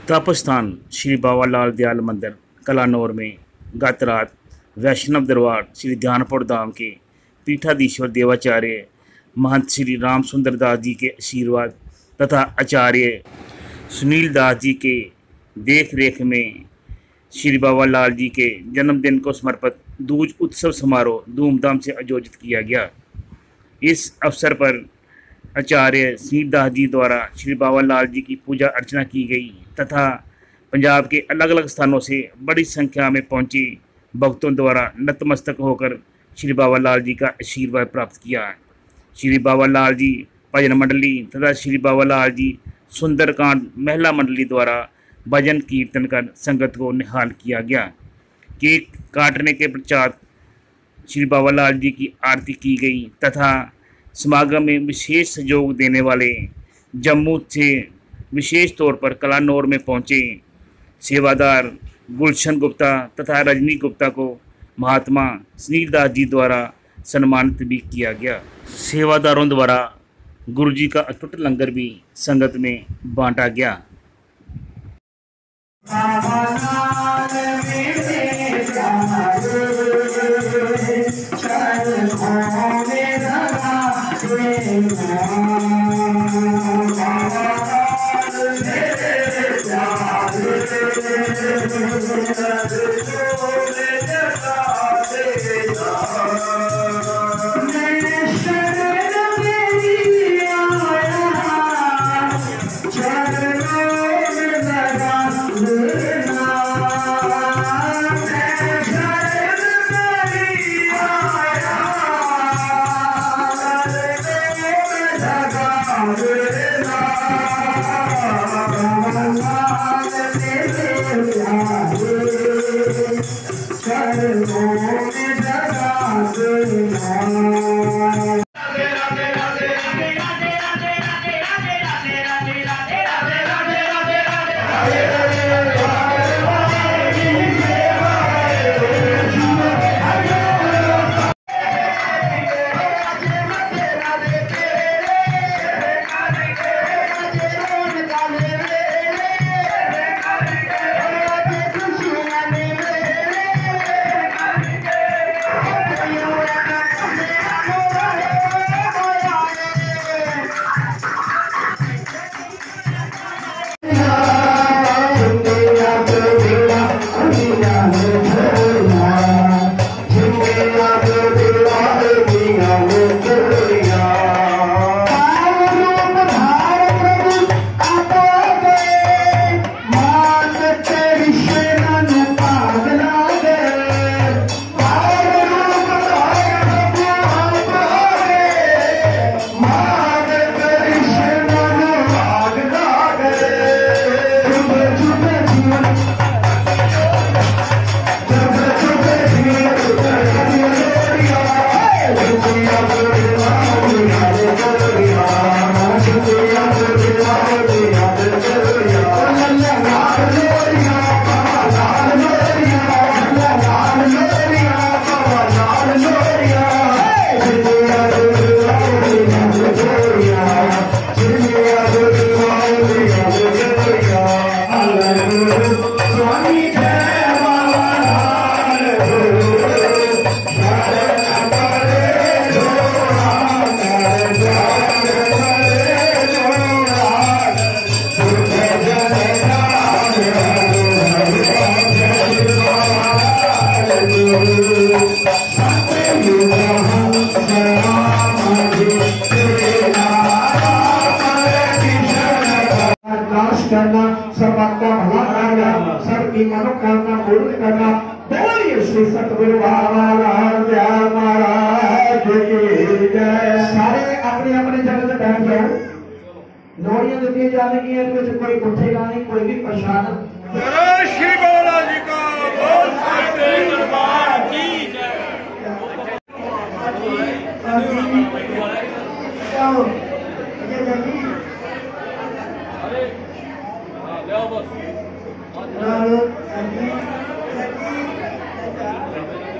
तपस्थान श्री बाबा लाल दयाल मंदिर कलानौर में गत रात वैष्णव दरबार श्री ध्यानपुर धाम के पीठाधीश्वर देवाचार्य महंत श्री राम सुंदर दास जी के आशीर्वाद तथा आचार्य सुनील दास जी के देख रेख में श्री बाबा लाल जी के जन्मदिन को समर्पित दूज उत्सव समारोह धूमधाम से आयोजित किया गया। इस अवसर पर आचार्य सुनील दास जी द्वारा श्री बाबा लाल जी की पूजा अर्चना की गई तथा पंजाब के अलग अलग स्थानों से बड़ी संख्या में पहुंचे भक्तों द्वारा नतमस्तक होकर श्री बाबा लाल जी का आशीर्वाद प्राप्त किया। श्री बाबा लाल जी भजन मंडली तथा श्री बाबा लाल जी सुंदरकांड महिला मंडली द्वारा भजन कीर्तन कर संगत को निहाल किया गया। केक काटने के पश्चात श्री बाबा लाल जी की आरती की गई तथा समागम में विशेष सहयोग देने वाले जम्मू से विशेष तौर पर कलानौर में पहुंचे सेवादार गुलशन गुप्ता तथा रजनी गुप्ता को महात्मा सुनील दास जी द्वारा सम्मानित भी किया गया। सेवादारों द्वारा गुरु जी का अटूट लंगर भी संगत में बांटा गया। करना, सब आपका भला करना, सबकी मनोकामना पूर्ण करना। बोलिए श्री सतगुरु बाबा लाल दयाल महाराज की जय। सारे अपने अपने जगह से बैठ जाओ। लोरियां दी जाएगी, कोई उठेगा नहीं, कोई भी परेशान। श्री बाला जी का बोल सकते दरबार की जय। अरे